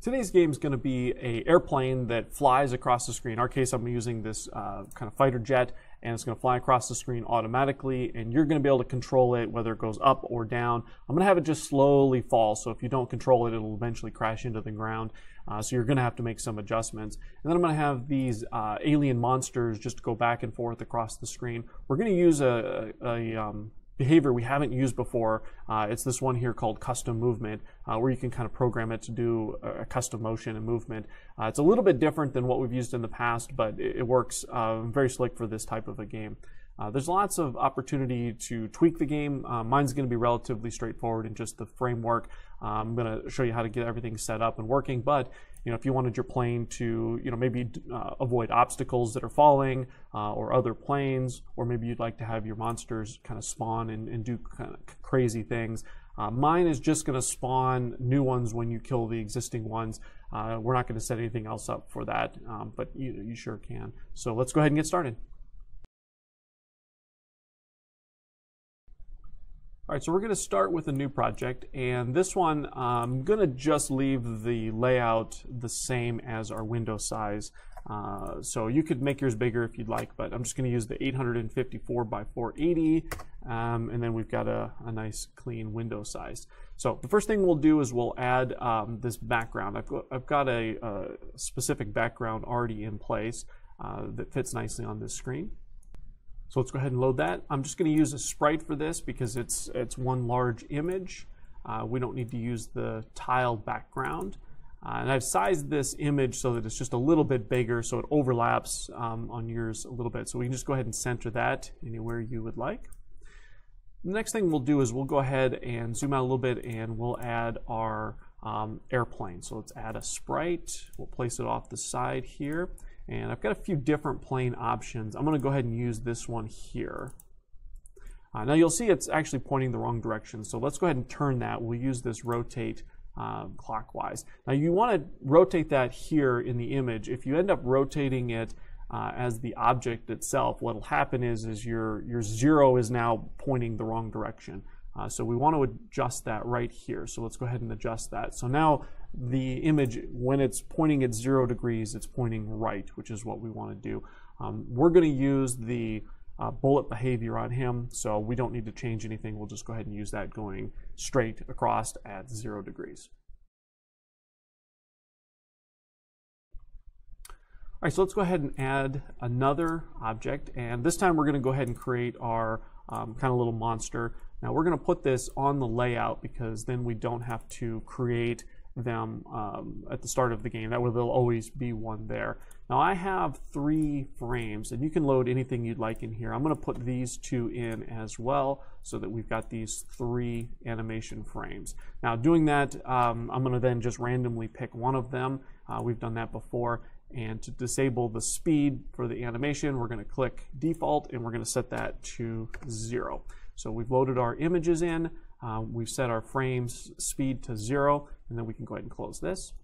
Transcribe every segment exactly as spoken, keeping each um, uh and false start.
Today's game is going to be an airplane that flies across the screen. In our case, I'm using this uh, kind of fighter jet, and it's going to fly across the screen automatically, and you're going to be able to control it whether it goes up or down. I'm going to have it just slowly fall, so if you don't control it, it'll eventually crash into the ground. Uh, so you're going to have to make some adjustments. And then I'm going to have these uh, alien monsters just go back and forth across the screen. We're going to use a, a, a um, behavior we haven't used before. Uh, it's this one here called custom movement, uh, where you can kind of program it to do a, a custom motion and movement. Uh, it's a little bit different than what we've used in the past, but it, it works uh, very slick for this type of a game. Uh, there's lots of opportunity to tweak the game. Uh, mine's going to be relatively straightforward in just the framework. Uh, I'm going to show you how to get everything set up and working, but you know, if you wanted your plane to, you know, maybe uh, avoid obstacles that are falling uh, or other planes, or maybe you'd like to have your monsters kind of spawn and, and do kind of crazy things. Uh, mine is just going to spawn new ones when you kill the existing ones. Uh, we're not going to set anything else up for that, um, but you, you sure can. So let's go ahead and get started. All right, so we're going to start with a new project, and this one I'm going to just leave the layout the same as our window size. Uh, so you could make yours bigger if you'd like, but I'm just going to use the eight hundred fifty-four by four eighty, um, and then we've got a, a nice clean window size. So the first thing we'll do is we'll add um, this background. I've got, I've got a, a specific background already in place uh, that fits nicely on this screen. So let's go ahead and load that. I'm just going to use a sprite for this because it's it's one large image. Uh, we don't need to use the tile background. Uh, and I've sized this image so that it's just a little bit bigger, so it overlaps um, on yours a little bit. So we can just go ahead and center that anywhere you would like. The next thing we'll do is we'll go ahead and zoom out a little bit, and we'll add our um, airplane. So let's add a sprite. We'll place it off the side here. And I've got a few different plane options. I'm going to go ahead and use this one here. Uh, now you'll see it's actually pointing the wrong direction, so let's go ahead and turn that. We'll use this rotate uh, clockwise. Now you want to rotate that here in the image. If you end up rotating it uh, as the object itself, what will happen is, is your, your zero is now pointing the wrong direction. Uh, so we want to adjust that right here. So let's go ahead and adjust that. So now the image, when it's pointing at zero degrees, it's pointing right, which is what we want to do. Um, we're going to use the uh, bullet behavior on him, so we don't need to change anything. We'll just go ahead and use that going straight across at zero degrees. All right, so let's go ahead and add another object, and this time we're going to go ahead and create our um, kind of little monster. Now we're going to put this on the layout because then we don't have to create them um, at the start of the game. That way there'll always be one there. Now I have three frames, and you can load anything you'd like in here. I'm going to put these two in as well so that we've got these three animation frames. Now doing that, um, I'm going to then just randomly pick one of them. Uh, we've done that before. And to disable the speed for the animation, we're going to click default, and we're going to set that to zero. So we've loaded our images in, uh, we've set our frames speed to zero, and then we can go ahead and close this.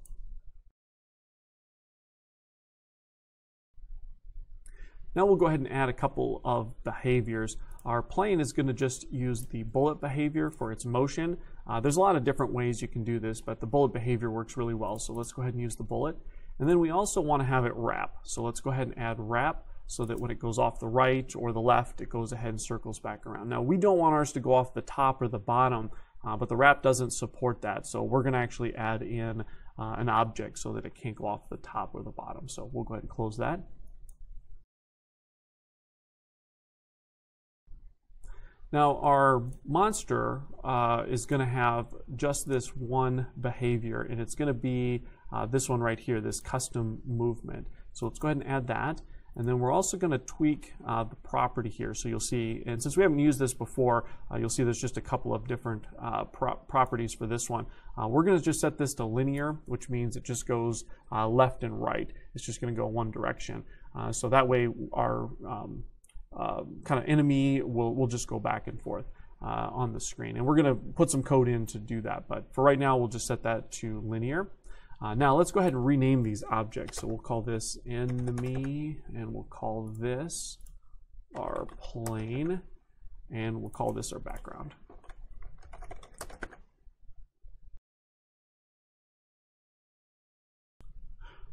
Now we'll go ahead and add a couple of behaviors. Our plane is going to just use the bullet behavior for its motion. Uh, there's a lot of different ways you can do this, but the bullet behavior works really well, so let's go ahead and use the bullet. And then we also want to have it wrap. So let's go ahead and add wrap so that when it goes off the right or the left, it goes ahead and circles back around. Now we don't want ours to go off the top or the bottom, uh, but the wrap doesn't support that. So we're going to actually add in uh, an object so that it can't go off the top or the bottom. So we'll go ahead and close that. Now our monster uh, is going to have just this one behavior, and it's going to be uh, this one right here, this custom movement. So let's go ahead and add that. And then we're also going to tweak uh, the property here. So you'll see, and since we haven't used this before, uh, you'll see there's just a couple of different uh, pro properties for this one. Uh, we're going to just set this to linear, which means it just goes uh, left and right. It's just going to go one direction. Uh, so that way our um, uh, kind of enemy will, will just go back and forth uh, on the screen. And we're going to put some code in to do that. But for right now, we'll just set that to linear. Uh, now let's go ahead and rename these objects. So we'll call this enemy, and we'll call this our plane, and we'll call this our background.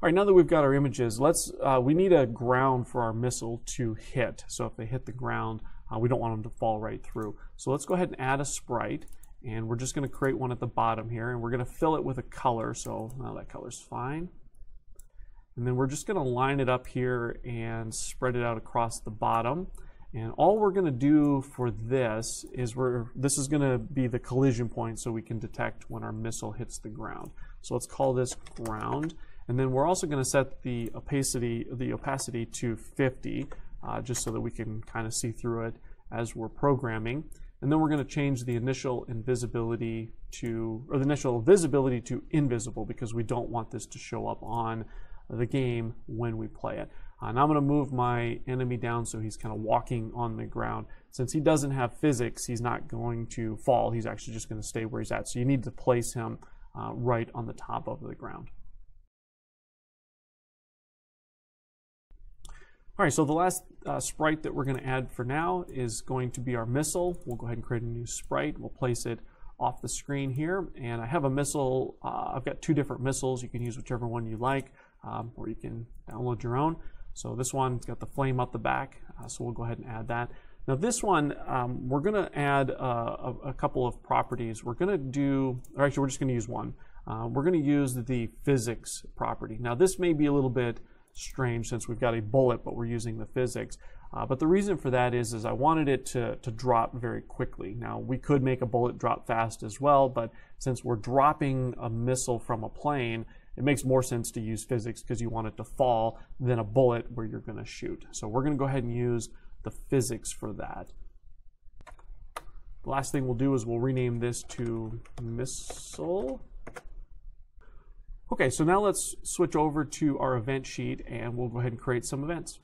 All right, now that we've got our images, let's uh, we need a ground for our missile to hit. So if they hit the ground, uh, we don't want them to fall right through. So let's go ahead and add a sprite, and we're just going to create one at the bottom here, and we're going to fill it with a color. So now that color's fine. And then we're just going to line it up here and spread it out across the bottom. And all we're going to do for this is we're this is going to be the collision point, so we can detect when our missile hits the ground. So let's call this ground. And then we're also going to set the opacity, the opacity to fifty, uh, just so that we can kind of see through it as we're programming. And then we're going to change the initial invisibility to, or the initial visibility to invisible, because we don't want this to show up on the game when we play it. Uh, now I'm going to move my enemy down so he's kind of walking on the ground. Since he doesn't have physics, he's not going to fall. He's actually just going to stay where he's at. So you need to place him uh, right on the top of the ground. All right, so the last uh, sprite that we're going to add for now is going to be our missile. We'll go ahead and create a new sprite. We'll place it off the screen here. And I have a missile. Uh, I've got two different missiles. You can use whichever one you like, um, or you can download your own. So this one's got the flame up the back, uh, so we'll go ahead and add that. Now this one, um, we're going to add uh, a, a couple of properties. We're going to do, or actually we're just going to use one. Uh, we're going to use the physics property. Now this may be a little bit strange since we've got a bullet, but we're using the physics. Uh, but the reason for that is, is I wanted it to, to drop very quickly. Now we could make a bullet drop fast as well, but since we're dropping a missile from a plane, it makes more sense to use physics because you want it to fall than a bullet where you're going to shoot. So we're going to go ahead and use the physics for that. The last thing we'll do is we'll rename this to missile. Okay, so now let's switch over to our event sheet and we'll go ahead and create some events.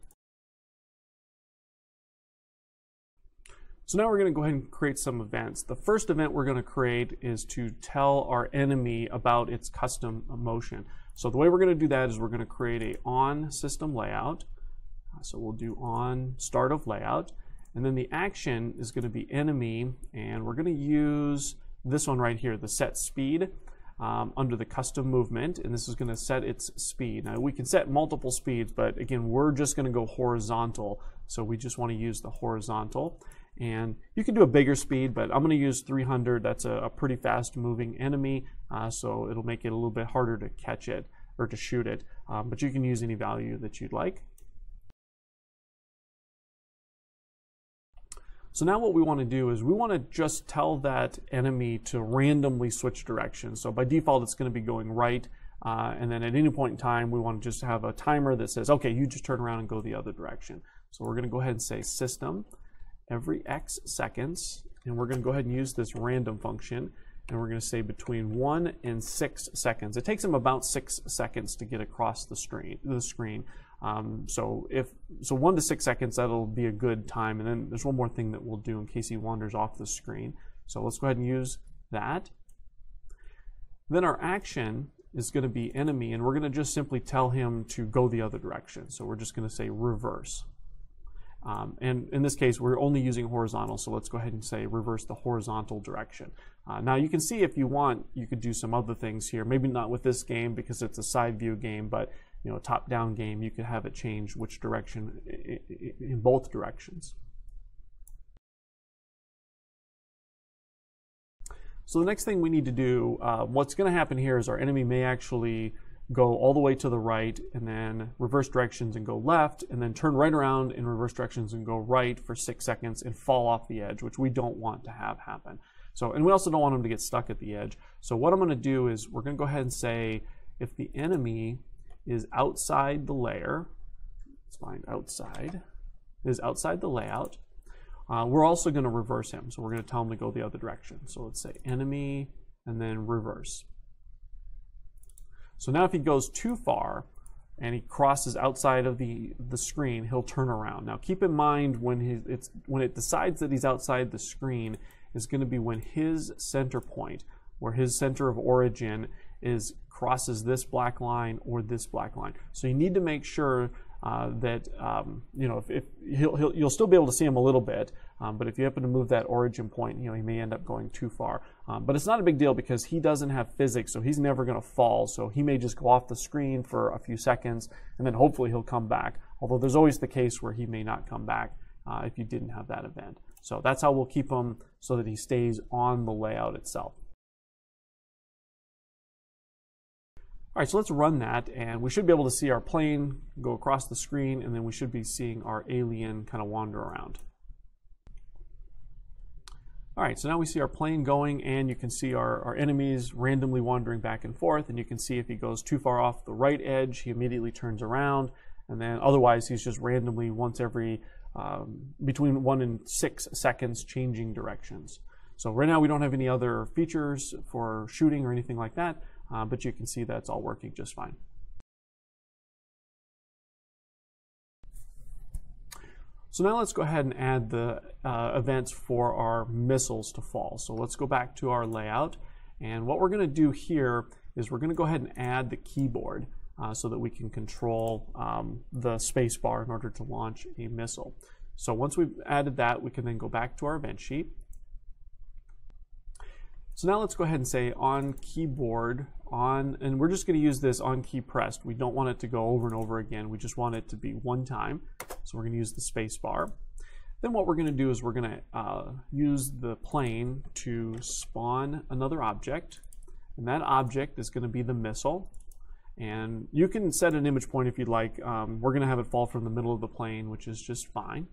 So now we're going to go ahead and create some events. The first event we're going to create is to tell our enemy about its custom motion. So the way we're going to do that is we're going to create a on system layout. So we'll do on start of layout. And then the action is going to be enemy, and we're going to use this one right here, the set speed. Um, under the custom movement, and this is going to set its speed. Now we can set multiple speeds, but again we're just going to go horizontal, so we just want to use the horizontal. And you can do a bigger speed, but I'm going to use three hundred. That's a, a pretty fast moving enemy, uh, so it'll make it a little bit harder to catch it or to shoot it, um, but you can use any value that you'd like. So now what we want to do is we want to just tell that enemy to randomly switch directions. So by default, it's going to be going right. Uh, and then at any point in time, we want to just have a timer that says, okay, you just turn around and go the other direction. So we're going to go ahead and say system every X seconds. And we're going to go ahead and use this random function. And we're going to say between one and six seconds. It takes them about six seconds to get across the screen. The screen. Um, so if so, one to six seconds, that'll be a good time. And then there's one more thing that we'll do in case he wanders off the screen. So let's go ahead and use that. Then our action is going to be enemy, and we're going to just simply tell him to go the other direction. So we're just going to say reverse. Um, and in this case, we're only using horizontal, so let's go ahead and say reverse the horizontal direction. Uh, now you can see if you want, you could do some other things here. Maybe not with this game because it's a side view game, but you know, a top-down game, you could have it change which direction in both directions. So the next thing we need to do, uh, what's going to happen here is our enemy may actually go all the way to the right and then reverse directions and go left, and then turn right around in reverse directions and go right for six seconds and fall off the edge, which we don't want to have happen. So, and we also don't want them to get stuck at the edge. So what I'm going to do is we're going to go ahead and say if the enemy is outside the layer, let's find outside, is outside the layout, uh, we're also going to reverse him. So we're going to tell him to go the other direction. So let's say enemy and then reverse. So now if he goes too far and he crosses outside of the, the screen, he'll turn around. Now keep in mind when, he, it's, when it decides that he's outside the screen is going to be when his center point, where his center of origin is crosses this black line or this black line. So you need to make sure uh, that um, you know if, if he'll, he'll, you'll still be able to see him a little bit, Um, but if you happen to move that origin point, you know, he may end up going too far. Um, but it's not a big deal because he doesn't have physics, so he's never going to fall. So he may just go off the screen for a few seconds, and then hopefully he'll come back. Although there's always the case where he may not come back uh, if you didn't have that event. So that's how we'll keep him so that he stays on the layout itself. All right, so let's run that, and we should be able to see our plane go across the screen, and then we should be seeing our alien kind of wander around. All right, so now we see our plane going, and you can see our, our enemies randomly wandering back and forth, and you can see if he goes too far off the right edge, he immediately turns around, and then otherwise he's just randomly once every, um, between one and six seconds changing directions. So right now we don't have any other features for shooting or anything like that, uh, but you can see that's all working just fine. So now let's go ahead and add the uh, events for our missiles to fall. So let's go back to our layout, and what we're going to do here is we're going to go ahead and add the keyboard uh, so that we can control um, the space bar in order to launch a missile. So once we've added that, we can then go back to our event sheet. So now let's go ahead and say on keyboard on, and we're just going to use this on key pressed. We don't want it to go over and over again. We just want it to be one time. So we're going to use the space bar. Then what we're going to do is we're going to uh, use the plane to spawn another object, and that object is going to be the missile. And you can set an image point if you'd like. Um, we're going to have it fall from the middle of the plane, which is just fine.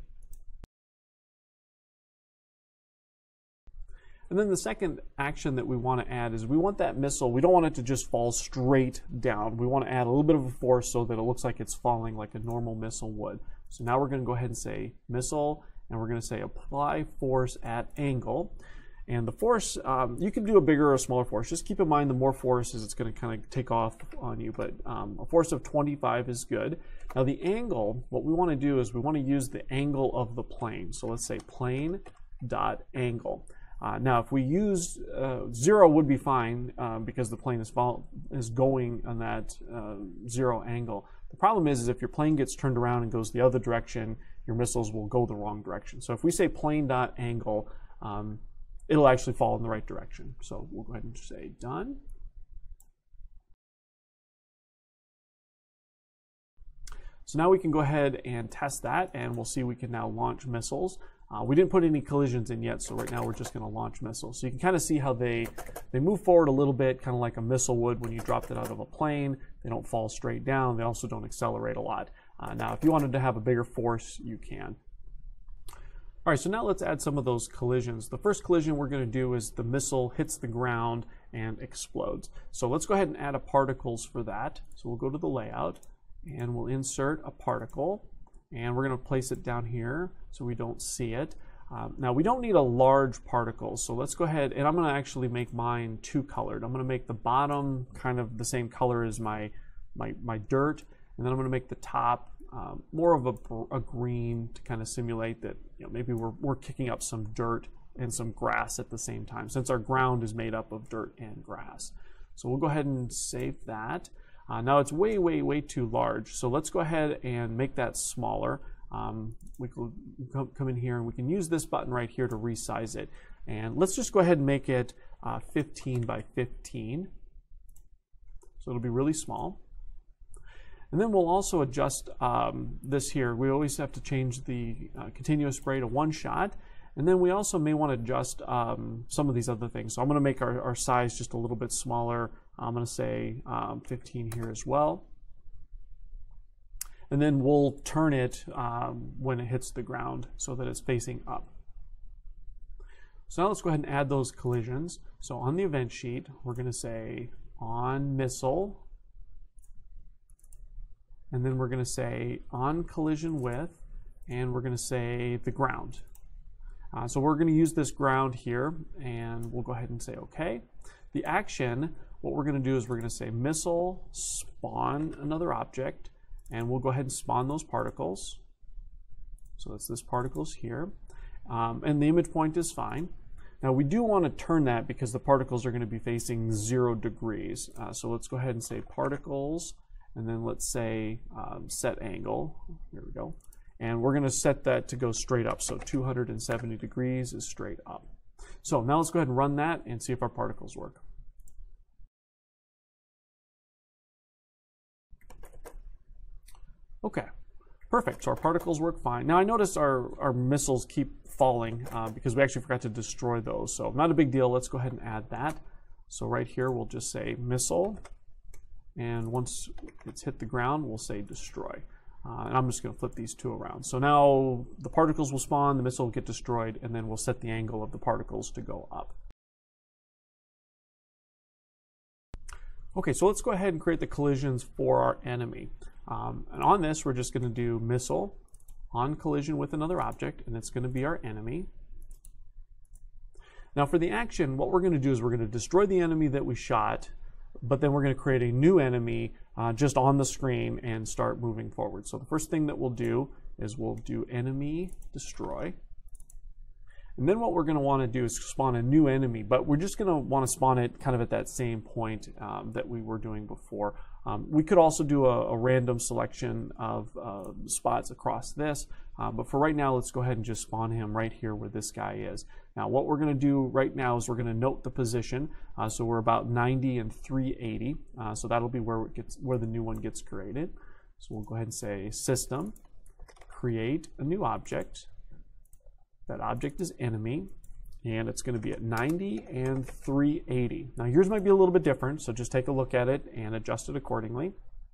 And then the second action that we want to add is we want that missile, we don't want it to just fall straight down. We want to add a little bit of a force so that it looks like it's falling like a normal missile would. So now we're going to go ahead and say missile, and we're going to say apply force at angle. And the force, um, you can do a bigger or a smaller force. Just keep in mind the more force is it's going to kind of take off on you, but um, a force of twenty-five is good. Now the angle, what we want to do is we want to use the angle of the plane. So let's say plane dot angle. Uh, now, if we use uh, zero would be fine um, because the plane is, fall is going on that uh, zero angle. The problem is, is if your plane gets turned around and goes the other direction, your missiles will go the wrong direction. So if we say plane dot angle, um, it'll actually fall in the right direction. So we'll go ahead and say done. So now we can go ahead and test that, and we'll see we can now launch missiles. Uh, we didn't put any collisions in yet, so right now we're just going to launch missiles. So you can kind of see how they, they move forward a little bit, kind of like a missile would when you dropped it out of a plane. They don't fall straight down. They also don't accelerate a lot. Uh, now, if you wanted to have a bigger force, you can. All right, so now let's add some of those collisions. The first collision we're going to do is the missile hits the ground and explodes. So let's go ahead and add a particles for that. So we'll go to the layout, and we'll insert a particle. And we're going to place it down here so we don't see it. Um, now we don't need a large particle, so let's go ahead, and I'm going to actually make mine two colored. I'm going to make the bottom kind of the same color as my, my, my dirt, and then I'm going to make the top um, more of a, a green to kind of simulate that, you know, maybe we're, we're kicking up some dirt and some grass at the same time, since our ground is made up of dirt and grass. So we'll go ahead and save that. Uh, now it's way, way, way too large. So let's go ahead and make that smaller. Um, we can come in here and we can use this button right here to resize it. And let's just go ahead and make it uh, fifteen by fifteen. So it'll be really small. And then we'll also adjust um, this here. We always have to change the uh, continuous spray to one shot. And then we also may want to adjust um, some of these other things. So I'm going to make our, our size just a little bit smaller. I'm going to say um, fifteen here as well. And then we'll turn it um, when it hits the ground so that it's facing up. So now let's go ahead and add those collisions. So on the event sheet, we're going to say on missile. And then we're going to say on collision with, and we're going to say the ground. Uh, so we're going to use this ground here, and we'll go ahead and say OK. The action, what we're going to do is we're going to say missile spawn another object, and we'll go ahead and spawn those particles. So that's this particles here. Um, and the image point is fine. Now we do want to turn that because the particles are going to be facing zero degrees. Uh, so let's go ahead and say particles, and then let's say um, set angle. Here we go. and we're going to set that to go straight up. So two hundred seventy degrees is straight up. So now let's go ahead and run that and see if our particles work. Okay, perfect. So our particles work fine. Now I notice our, our missiles keep falling uh, because we actually forgot to destroy those. So not a big deal. Let's go ahead and add that. So right here we'll just say missile, and once it's hit the ground we'll say destroy. Uh, and I'm just going to flip these two around. So now the particles will spawn, the missile will get destroyed, and then we'll set the angle of the particles to go up. Okay, so let's go ahead and create the collisions for our enemy. Um, and on this, we're just going to do missile on collision with another object, and it's going to be our enemy. Now for the action, what we're going to do is we're going to destroy the enemy that we shot, but then we're going to create a new enemy uh, just on the screen and start moving forward. So the first thing that we'll do is we'll do enemy destroy. And then what we're going to want to do is spawn a new enemy, but we're just going to want to spawn it kind of at that same point um, that we were doing before. Um, we could also do a, a random selection of uh, spots across this, uh, but for right now, let's go ahead and just spawn him right here where this guy is. Now, what we're going to do right now is we're going to note the position. Uh, so we're about ninety and three eighty. Uh, so that'll be where it gets, where the new one gets created. So we'll go ahead and say system, create a new object. That object is enemy, and it's going to be at ninety and three eighty. Now yours might be a little bit different, so just take a look at it and adjust it accordingly.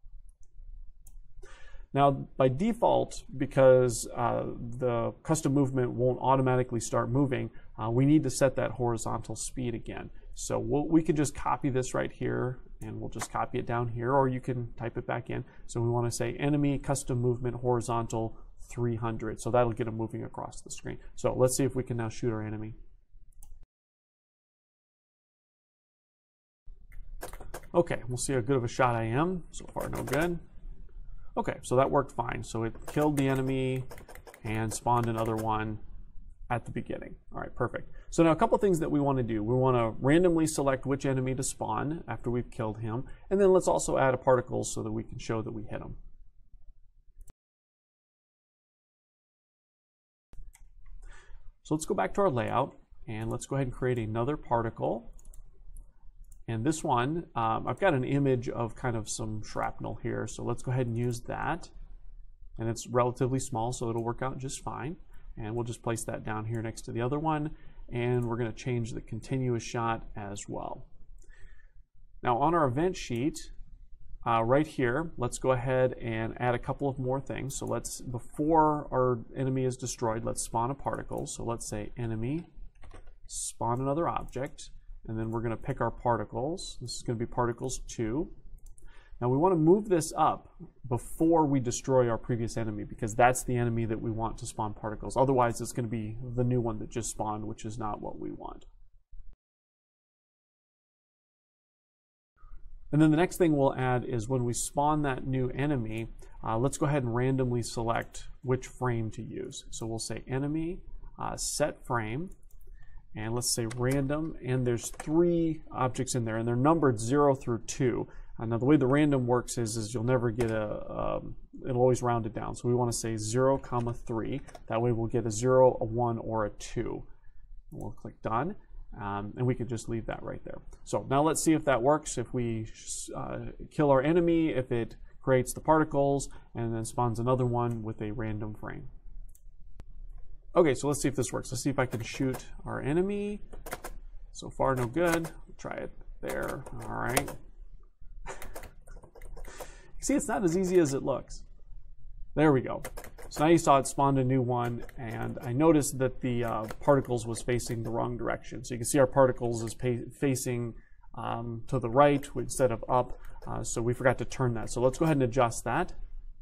Now by default, because uh, the custom movement won't automatically start moving, uh, we need to set that horizontal speed again. So we'll, we can just copy this right here, and we'll just copy it down here, or you can type it back in. So we want to say enemy custom movement horizontal three hundred. So that'll get them moving across the screen. So let's see if we can now shoot our enemy. Okay, we'll see how good of a shot I am. So far, no good. Okay, so that worked fine. So it killed the enemy and spawned another one at the beginning. All right, perfect. So now a couple things that we want to do. We want to randomly select which enemy to spawn after we've killed him. And then let's also add a particle so that we can show that we hit him. So let's go back to our layout, and let's go ahead and create another particle. And this one, um, I've got an image of kind of some shrapnel here, so let's go ahead and use that. And it's relatively small, so it'll work out just fine. And we'll just place that down here next to the other one, and we're going to change the continuous shot as well. Now on our event sheet, Uh, right here, let's go ahead and add a couple of more things. So let's, before our enemy is destroyed, let's spawn a particle. So let's say enemy, spawn another object, and then we're going to pick our particles. This is going to be particles two. Now we want to move this up before we destroy our previous enemy, because that's the enemy that we want to spawn particles. Otherwise, it's going to be the new one that just spawned, which is not what we want. And then the next thing we'll add is when we spawn that new enemy, uh, let's go ahead and randomly select which frame to use. So we'll say enemy, uh, set frame, and let's say random, and there's three objects in there, and they're numbered zero through two. Uh, now the way the random works is, is you'll never get a, um, it'll always round it down. So we want to say zero comma three. That way we'll get a zero, a one, or a two. And we'll click done. Um, and we can just leave that right there. So now let's see if that works. If we uh, kill our enemy, if it creates the particles and then spawns another one with a random frame. Okay, so let's see if this works. Let's see if I can shoot our enemy. So far, no good. Try it there. All right. See, it's not as easy as it looks. There we go. So now you saw it spawned a new one, and I noticed that the uh, particles was facing the wrong direction. So you can see our particles is facing um, to the right instead of up, uh, so we forgot to turn that. So let's go ahead and adjust that.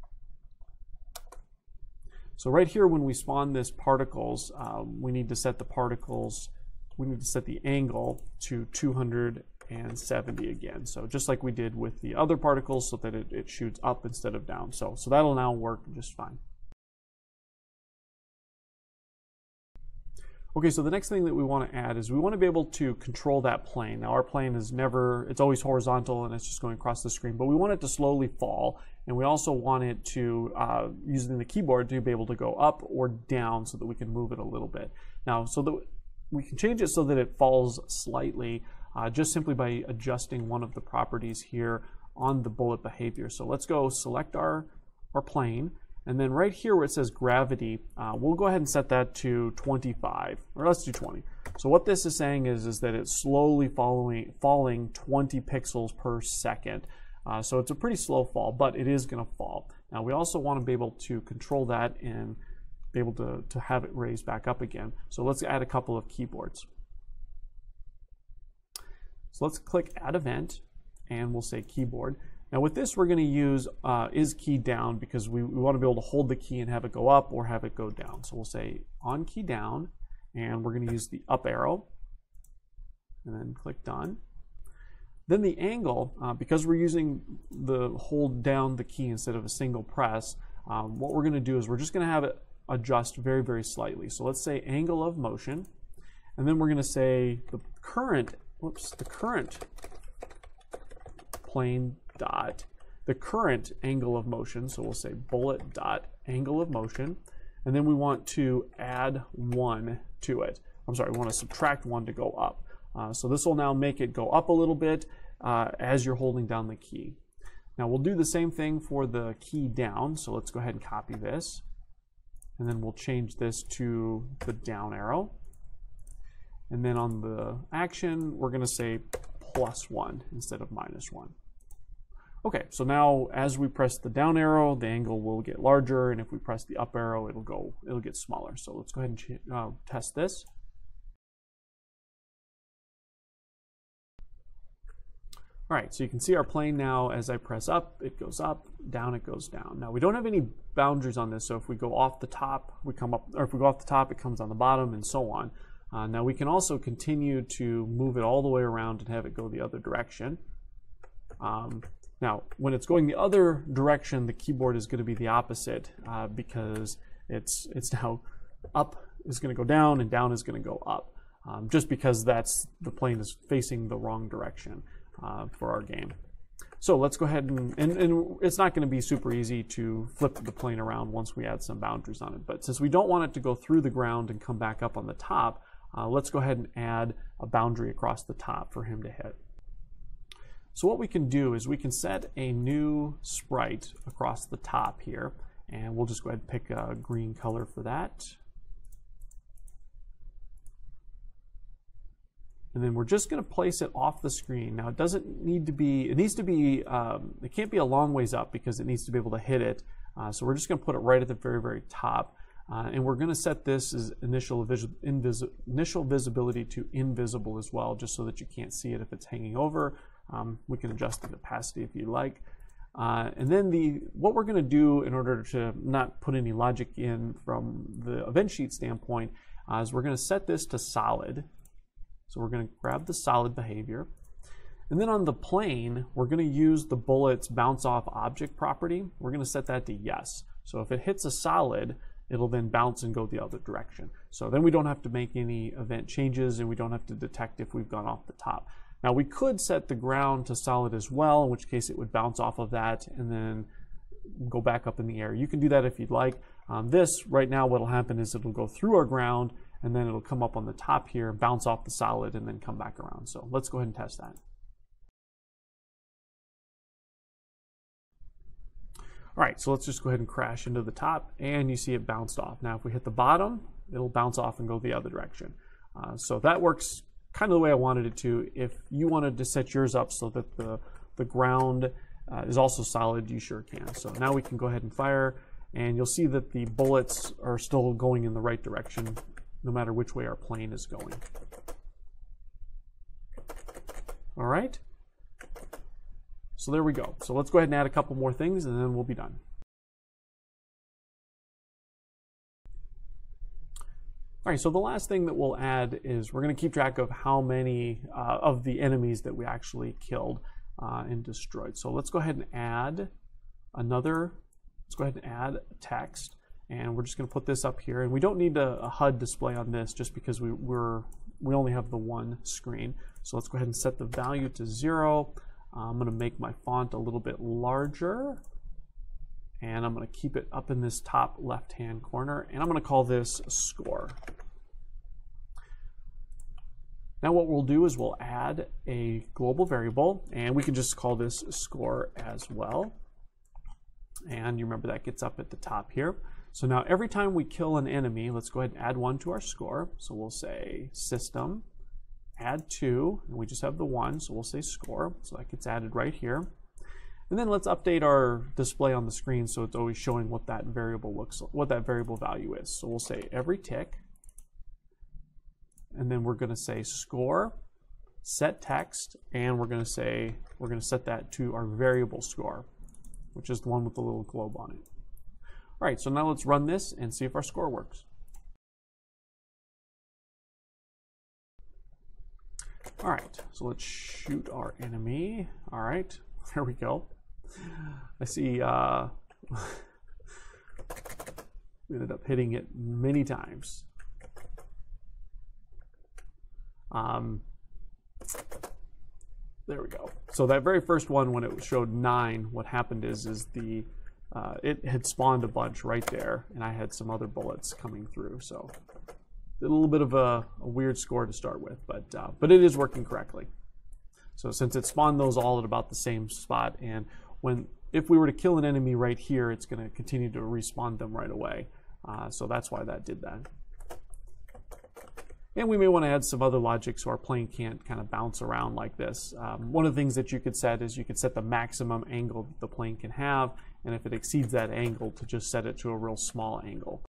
So right here when we spawn this particles, um, we need to set the particles, we need to set the angle to two hundred seventy again. So just like we did with the other particles, so that it, it shoots up instead of down. So, so that'll now work just fine. Okay, so the next thing that we want to add is we want to be able to control that plane. Now our plane is never, it's always horizontal and it's just going across the screen, but we want it to slowly fall, and we also want it to, uh, using the keyboard, to be able to go up or down so that we can move it a little bit. Now, so that we can change it so that it falls slightly, uh, just simply by adjusting one of the properties here on the bullet behavior. So let's go select our, our plane. And then right here where it says gravity, uh, we'll go ahead and set that to twenty-five, or let's do twenty. So what this is saying is, is that it's slowly following, falling twenty pixels per second. Uh, so it's a pretty slow fall, but it is going to fall. Now we also want to be able to control that and be able to, to have it raise back up again. So let's add a couple of keyboards. So let's click Add Event, and we'll say Keyboard. Now with this, we're going to use uh, is key down because we, we want to be able to hold the key and have it go up or have it go down. So we'll say on key down, and we're going to use the up arrow, and then click Done. Then the angle, uh, because we're using the hold down the key instead of a single press, um, what we're going to do is we're just going to have it adjust very, very slightly. So let's say angle of motion, and then we're going to say the current, whoops, the current plane dot the current angle of motion. So we'll say bullet dot angle of motion, and then we want to add one to it. I'm sorry, we want to subtract one to go up. Uh, so this will now make it go up a little bit uh, as you're holding down the key. Now we'll do the same thing for the key down. So let's go ahead and copy this, and then we'll change this to the down arrow. And then on the action, we're going to say plus one instead of minus one. Okay, so now as we press the down arrow, the angle will get larger, and if we press the up arrow, it'll go, it'll get smaller. So let's go ahead and uh, test this. All right, so you can see our plane now. As I press up, it goes up, down, it goes down. Now we don't have any boundaries on this, so if we go off the top, we come up, or if we go off the top, it comes on the bottom, and so on. Uh, now we can also continue to move it all the way around and have it go the other direction. Um, Now, when it's going the other direction, the keyboard is going to be the opposite uh, because it's it's now up is going to go down and down is going to go up, um, just because that's the plane is facing the wrong direction uh, for our game. So let's go ahead and, and, and it's not going to be super easy to flip the plane around once we add some boundaries on it. But since we don't want it to go through the ground and come back up on the top, uh, let's go ahead and add a boundary across the top for him to hit. So what we can do is we can set a new sprite across the top here, and we'll just go ahead and pick a green color for that. And then we're just going to place it off the screen. Now it doesn't need to be, it needs to be, um, it can't be a long ways up because it needs to be able to hit it. Uh, so we're just going to put it right at the very, very top. Uh, and we're going to set this as initial, vis invis initial visibility to invisible as well, just so that you can't see it if it's hanging over. Um, we can adjust the opacity if you like. Uh, and then the what we're going to do in order to not put any logic in from the event sheet standpoint uh, is we're going to set this to solid. So we're going to grab the solid behavior. And then on the plane, we're going to use the bullet's bounce off object property. We're going to set that to yes. So if it hits a solid, it'll then bounce and go the other direction. So then we don't have to make any event changes, and we don't have to detect if we've gone off the top. Now we could set the ground to solid as well, in which case it would bounce off of that and then go back up in the air. You can do that if you'd like. Um, this, right now, what'll happen is it'll go through our ground, and then it'll come up on the top here, bounce off the solid, and then come back around. So let's go ahead and test that. All right, so let's just go ahead and crash into the top, and you see it bounced off. Now if we hit the bottom, it'll bounce off and go the other direction. Uh, so that works kind of the way I wanted it to. If you wanted to set yours up so that the, the ground uh, is also solid, you sure can. So now we can go ahead and fire, and you'll see that the bullets are still going in the right direction no matter which way our plane is going. All right. So there we go. So let's go ahead and add a couple more things, and then we'll be done. All right, so the last thing that we'll add is we're going to keep track of how many uh, of the enemies that we actually killed uh, and destroyed. So let's go ahead and add another, let's go ahead and add text. And we're just going to put this up here. And we don't need a, a H U D display on this just because we, we're, we only have the one screen. So let's go ahead and set the value to zero. Uh, I'm going to make my font a little bit larger. And I'm going to keep it up in this top left-hand corner. And I'm going to call this score. Now what we'll do is we'll add a global variable, and we can just call this score as well. And you remember that gets up at the top here. So now every time we kill an enemy, let's go ahead and add one to our score. So we'll say system, add two, and we just have the one, so we'll say score. So that gets added right here. And then let's update our display on the screen so it's always showing what that variable looks like, what that variable value is. So we'll say every tick. And then we're going to say score, set text, and we're going to say, we're going to set that to our variable score, which is the one with the little globe on it. All right, so now let's run this and see if our score works. All right, so let's shoot our enemy. All right, there we go. I see uh, we ended up hitting it many times. Um, there we go. So that very first one, when it showed nine, what happened is, is the uh, it had spawned a bunch right there, and I had some other bullets coming through. So a little bit of a, a weird score to start with, but uh, but it is working correctly. So since it spawned those all at about the same spot, and when if we were to kill an enemy right here, it's going to continue to respawn them right away. Uh, so that's why that did that. And we may want to add some other logic so our plane can't kind of bounce around like this. Um, one of the things that you could set is you could set the maximum angle that the plane can have, and if it exceeds that angle, to just set it to a real small angle.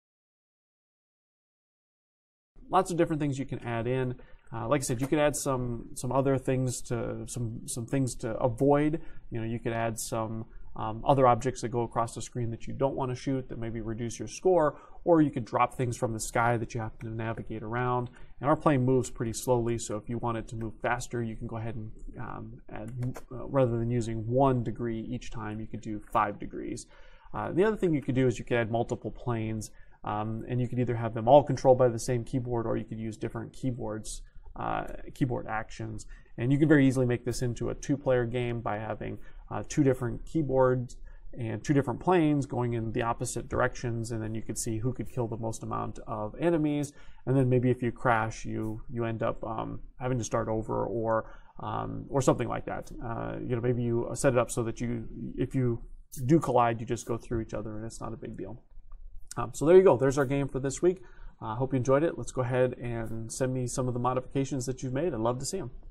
Lots of different things you can add in. Uh, like I said, you could add some some other things to some some things to avoid. You know, you could add some um, other objects that go across the screen that you don't want to shoot that maybe reduce your score, or you could drop things from the sky that you have to navigate around. And our plane moves pretty slowly, so if you want it to move faster, you can go ahead and um, add, uh, rather than using one degree each time, you could do five degrees. Uh, the other thing you could do is you could add multiple planes, um, and you could either have them all controlled by the same keyboard, or you could use different keyboards, uh, keyboard actions. And you can very easily make this into a two-player game by having uh, two different keyboards and two different planes going in the opposite directions, and then you could see who could kill the most amount of enemies. And then maybe if you crash, you you end up um, having to start over, or um, or something like that. Uh, you know, maybe you set it up so that you, if you do collide, you just go through each other, and it's not a big deal. Um, so there you go. There's our game for this week. I uh, hope you enjoyed it. Let's go ahead and send me some of the modifications that you've made. I'd love to see them.